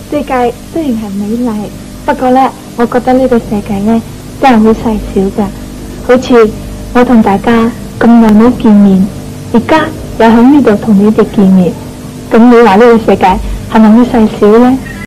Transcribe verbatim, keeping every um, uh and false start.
世界雖然係美麗，不過呢，我覺得呢個世界呢，真係好細小噶。好似我同大家咁耐冇見面，而家又喺呢度同你哋見面，咁你話呢個世界係咪好細小呢？